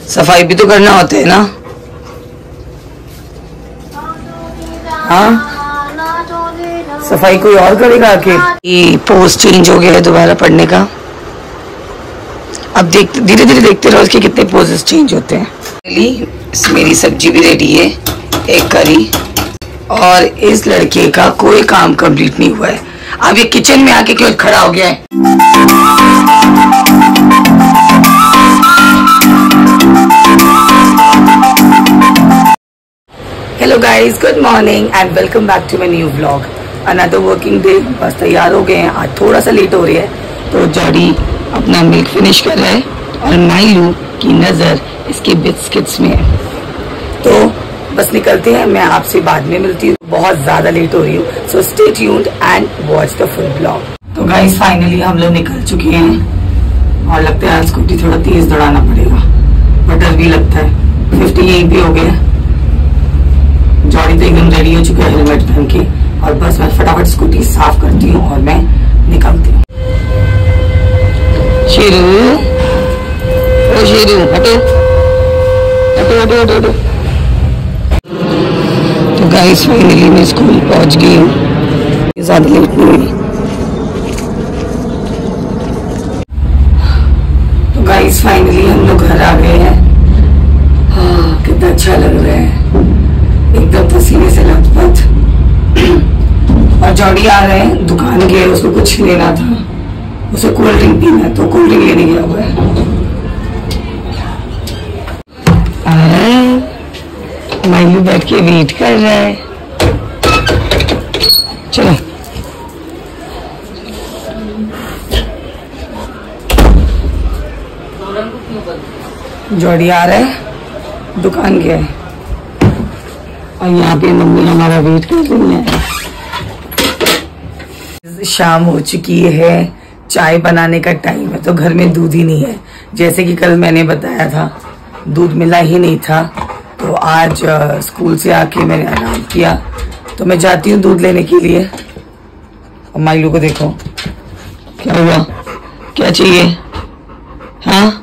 सफाई भी तो करना होता है ना। हाँ, सफाई कोई और करेगा आके। ये पोस्ट चेंज हो गया है दोबारा पढ़ने का। अब देखते धीरे धीरे देखते रहो इसके कितने पोजेस चेंज होते हैं। मेरी सब्जी भी रेडी है, एक करी, और इस लड़के का कोई काम कंप्लीट नहीं हुआ है। अब ये किचन में आके क्यों खड़ा हो गया है? Hello guys, good morning and welcome back to my new vlog. Another working day. बस तैयार हो गए हैं, आज थोड़ा सा लेट हो रही है। तो जॉडी अपना मिल्क फिनिश कर रहा है और माइलू की नजर इसके बिस्किट्स में है। तो बस निकलते हैं, मैं आपसे बाद में मिलती हूँ। बहुत ज्यादा लेट हो रही हूँ, so stay tuned and watch the full blog. तो गाइस फाइनली हम लोग निकल चुके हैं और लगता है स्कूटी थोड़ा तेज दौड़ाना पड़ेगा, पर डर भी लगता है। 58 भी हो गया। जॉडी तो एकदम रेडी हो चुका है हेलमेट पहन के, और बस मैं फटाफट स्कूटी साफ करती हूँ और मैं निकलती हूँ। शेरू, ओ शेरू, हटो हटो हटो हटो हटो। तो गाइस फाइनली मैं स्कूल पहुंच गई हूँ, ज्यादा लेट नहीं हुई। तो गाइस फाइनली हम लोग घर आ गए हैं। हाँ, कितना अच्छा लग रहा है, एकदम पसीने से लथपथ। और जॉडी आ रहे हैं, दुकान गए, उसको कुछ लेना था, उसे कोल्ड ड्रिंक पीना है, तो कोल्ड ड्रिंक लेने गया हुआ है। माइलू बैठ के वेट कर रहा है। चलो जॉडी आ रहा है, दुकान गया है, और यहाँ पे मम्मी हमारा वेट कर रही है। शाम हो चुकी है, चाय बनाने का टाइम है, तो घर में दूध ही नहीं है। जैसे कि कल मैंने बताया था, दूध मिला ही नहीं था। तो आज स्कूल से आके मैंने आराम किया, तो मैं जाती हूँ दूध लेने के लिए। और माइलू को देखो, क्या हुआ, क्या चाहिए? हाँ,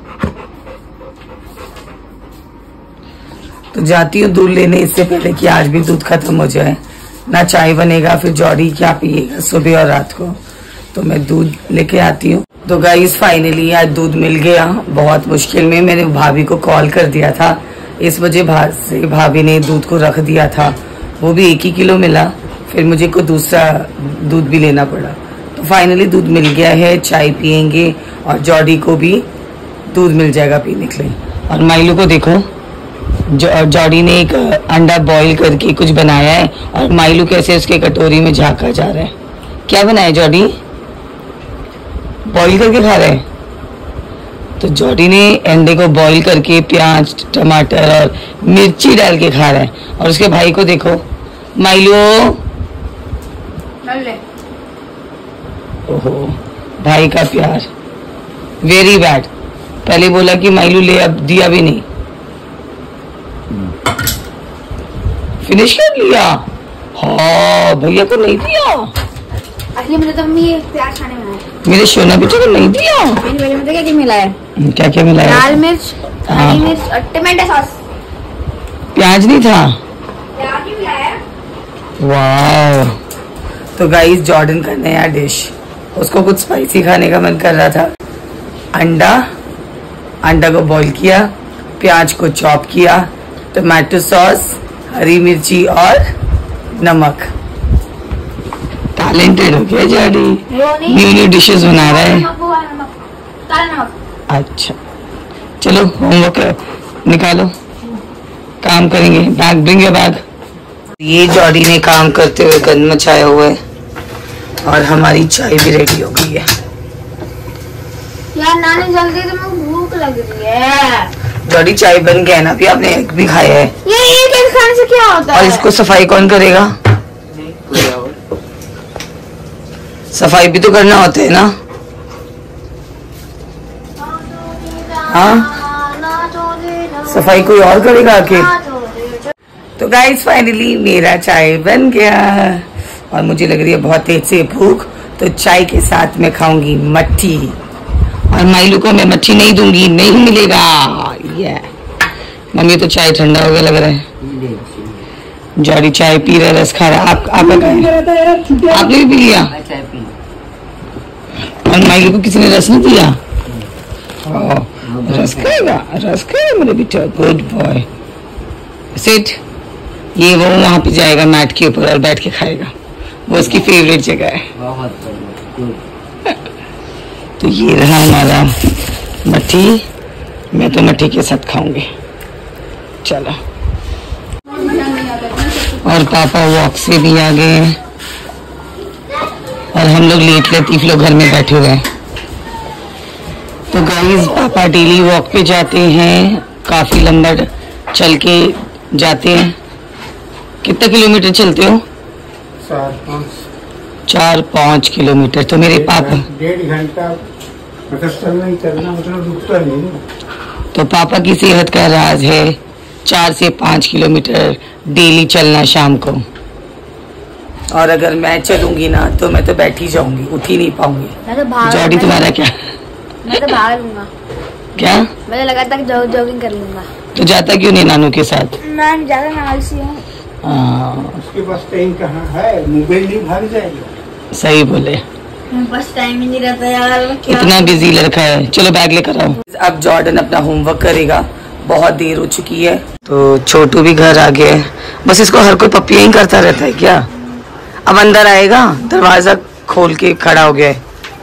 तो जाती हूँ दूध लेने, इससे पहले कि आज भी दूध खत्म हो जाए। ना चाय बनेगा, फिर जॉडी क्या पिएगा सुबह और रात को। तो मैं दूध लेके आती हूँ। तो गाइस फाइनली आज दूध मिल गया, बहुत मुश्किल में। मैंने भाभी को कॉल कर दिया था, इस वजह से भाभी ने दूध को रख दिया था। वो भी 1 ही किलो मिला, फिर मुझे को दूसरा दूध भी लेना पड़ा। तो फाइनली दूध मिल गया है, चाय पियेंगे और जॉडी को भी दूध मिल जाएगा पीने के लिए। और माइलू को देखो, जॉडी ने एक अंडा बॉईल करके कुछ बनाया है, और माइलू कैसे उसके कटोरी में झांका जा रहा है। क्या बनाया जॉडी? बॉईल करके खा रहे हैं। तो जॉडी ने अंडे को बॉईल करके प्याज, टमाटर और मिर्ची डाल के खा रहा है। और उसके भाई को देखो, माइलू, ओहो, भाई का प्यार वेरी बैड। पहले बोला कि माइलू ले, अब दिया भी नहीं। फिनिश कर लिया। हाँ, भैया को नहीं दिया। असली मुझे तो मम्मी प्याज खाने में मेरे सोना बेटे को नहीं दिया। मैंने क्या क्या मिला है? क्या क्या मिला है? लाल मिर्च, हरी मिर्च और टमाटो सॉस। प्याज नहीं था? प्याज ही मिला है। वाह। तो गाइस जॉर्डन का नया डिश, उसको कुछ स्पाइसी खाने का मन कर रहा था। अंडा को बॉईल किया, प्याज को चॉप किया, टमाटो सॉस, हरी मिर्ची और नमक। टैलेंटेड हो गया जॉडी, न्यू डिशेस बना रहा है। अच्छा चलो, होमवर्क निकालो, काम करेंगे। Bag, bring your bag. ये जॉडी ने काम करते हुए गंद मचाया हुआ है, और हमारी चाय भी रेडी हो गई है। यार नानी जल्दी, तो मुझे भूख लग रही है। जॉडी चाय बन गया ना, अभी आपने एग भी खाया है। ये एग खाने से क्या होता है? और इसको सफाई कौन करेगा? सफाई भी तो करना होता है ना। हाँ, सफाई कोई और करेगा आके। तो गाइस फाइनली मेरा चाय बन गया, और मुझे लग रही है बहुत तेज से भूख, तो चाय के साथ मैं खाऊंगी मट्ठी। और माइलू को मैं मच्छी नहीं दूंगी, नहीं मिलेगा। ये मम्मी तो चाय ठंडा हो गया लग रहा है। जॉडी चाय पी रहा है, रस खा रहा है। आपने भी पी लिया? और माइक को किसी ने रस नहीं दिया? रस खाएगा मेरे बेटा, गुड बॉय। सिट। ये वो वहां पे जाएगा मैट के ऊपर और बैठ के खाएगा, वो उसकी फेवरेट जगह है। तो ये रहा हमारा मट्ठी, मैं तो मट्ठी के साथ खाऊंगी। चलो। और पापा वॉक से भी आ गए और हम लोग लेट लतीफ लोग घर में बैठे हुए हैं। तो गाइस पापा डेली वॉक पे जाते हैं, काफी लंबा चल के जाते हैं। कितना किलोमीटर चलते हो? 4-5 किलोमीटर। तो मेरे पापा 1.5 घंटा मतलब चलना मतलब रुकता नहीं। तो पापा की सेहत का राज है 4 से 5 किलोमीटर डेली चलना शाम को। और अगर मैं चलूंगी ना तो मैं तो बैठ ही जाऊंगी, उठ ही नहीं पाऊंगी। जॉडी तुम्हारा क्या? मैं तो भाग लूंगा। क्या? मैं तो लगातार जॉगिंग कर लूंगा। तो जाता क्यों नहीं नानू के साथ? मैं ज्यादा आलसी हूँ। उसके पास टाइम कहाँ है, मोबाइल नहीं भाग जाएगा। सही बोले, बस टाइम ही नहीं रहता यार। इतना बिजी लड़का है। चलो बैग लेकर आओ। अब जॉर्डन अपना होमवर्क करेगा, बहुत देर हो चुकी है। तो छोटू भी घर आ गया है। बस इसको हर कोई पप्पियां ही करता रहता है क्या? अब अंदर आएगा, दरवाजा खोल के खड़ा हो गया है।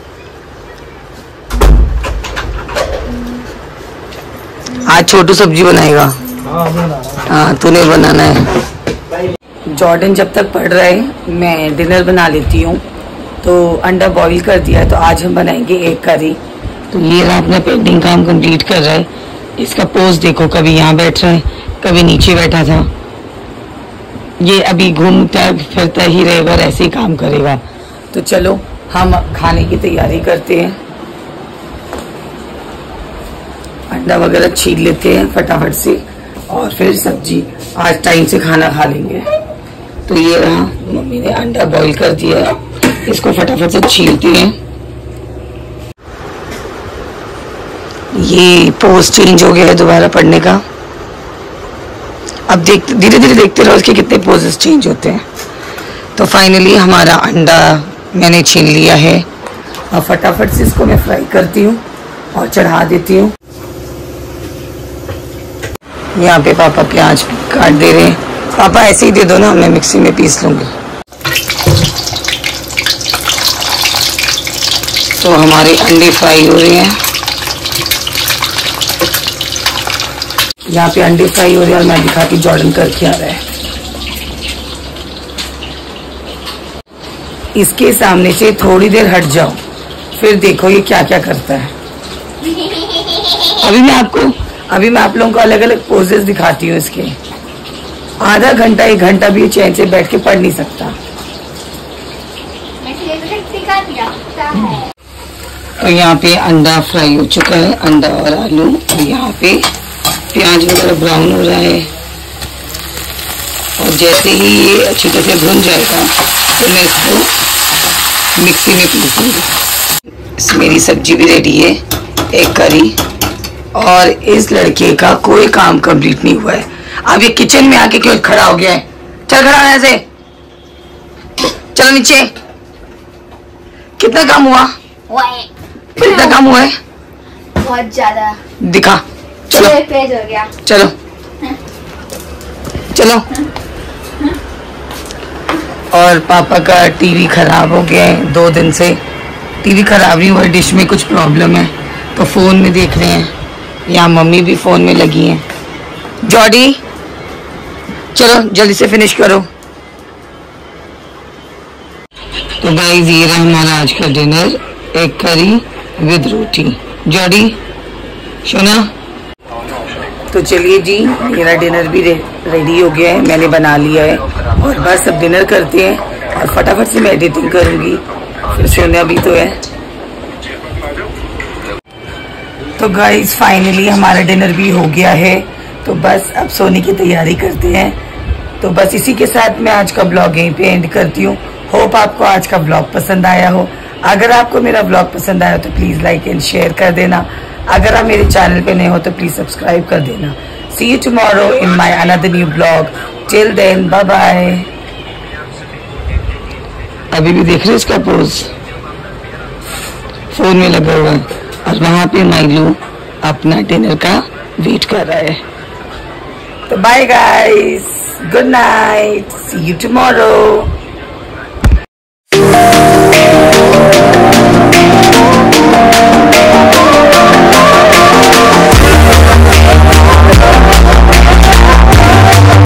आज छोटू सब्जी बनाएगा। हाँ तूने बनाना है। जॉर्डन जब तक पढ़ रहा है मैं डिनर बना लेती हूँ। तो अंडा बॉईल कर दिया है, तो आज हम बनाएंगे एग करी। तो ये रहा अपना पेंटिंग काम कंप्लीट कर रहा है। इसका पोज देखो, कभी यहाँ बैठ रहा है, कभी नीचे बैठा था। ये अभी घूमता फिरता ही रहेगा और ऐसे ही काम करेगा। तो चलो हम खाने की तैयारी करते हैं। अंडा वगैरह छील लेते हैं फटाफट से और फिर सब्जी आज टाइम से खाना खा लेंगे। तो ये रहा, मम्मी ने अंडा बॉईल कर दिया है, इसको फटाफट से छीलते हैं। ये पोज चेंज हो गया है दोबारा पढ़ने का। अब धीरे धीरे देखते रहो इसके कितने पोजेस चेंज होते हैं। तो फाइनली हमारा अंडा मैंने छीन लिया है। अब फटाफट से इसको मैं फ्राई करती हूँ और चढ़ा देती हूँ। यहाँ पे पापा प्याज काट दे रहे हैं। पापा ऐसे ही दे दो ना, मैं मिक्सी में पीस लूंगी। तो हमारे अंडे फ्राई हो रहे हैं। यहाँ पे अंडे फ्राई हो रहे हैं और मैं दिखाती जॉर्डन करके आ रहा है। इसके सामने से थोड़ी देर हट जाओ, फिर देखो ये क्या क्या करता है। अभी मैं आप लोगों को अलग अलग पोजेस दिखाती हूँ इसके। आधा घंटा 1 घंटा भी चैन से बैठ के पढ़ नहीं सकता। तो यहाँ पे अंडा फ्राई हो चुका है, अंडा और आलू। और यहाँ पे प्याज वगैरह ब्राउन हो रहा है। और जैसे ही ये अच्छी तरह से भुन जाएगा तो मैं इसको मिक्सी में पीस दूंगी। मेरी सब्जी भी रेडी है, एग करी। और इस लड़के का कोई काम कंप्लीट नहीं हुआ है। अब ये किचन में आके क्यों खड़ा हो गया है? चल खड़ा होने से, चलो नीचे। कितना काम हुआ? कितना काम हुआ है? बहुत ज्यादा। दिखा। चलो पेज हो गया। चलो चलो। और पापा का टीवी खराब हो गया है 2 दिन से। टीवी खराब नहीं हुआ, डिश में कुछ प्रॉब्लम है तो फोन में देख रहे हैं। यहाँ मम्मी भी फोन में लगी हैं। जॉडी चलो जल्दी से फिनिश करो। तो गाइस ये रहा हमारा आज का dinner, egg curry with roti. जॉडी सोना। तो चलिए जी, मेरा डिनर भी रेडी हो गया है, मैंने बना लिया है। और बस अब डिनर करते हैं और फटाफट से मैं एडिटिंग करूंगी, फिर सोना भी तो है। तो गाइस फाइनली हमारा डिनर भी हो गया है। तो बस अब सोने की तैयारी करते हैं। तो बस इसी के साथ मैं आज का ब्लॉग यहीं पे एंड करती हूँ। होप आपको आज का ब्लॉग पसंद आया हो। अगर आपको मेरा ब्लॉग पसंद आया तो प्लीज लाइक एंड शेयर कर देना। अगर आप मेरे चैनल पे नए हो तो प्लीज सब्सक्राइब कर देना। See you tomorrow in my another new vlog. Till then, bye bye. अभी भी देख रहे इसका पोज, फोन में लगा हुआ है और वहां पे माइलू अपना डिनर का वेट कर रहा है. तो bye guys, good night, see you tomorrow.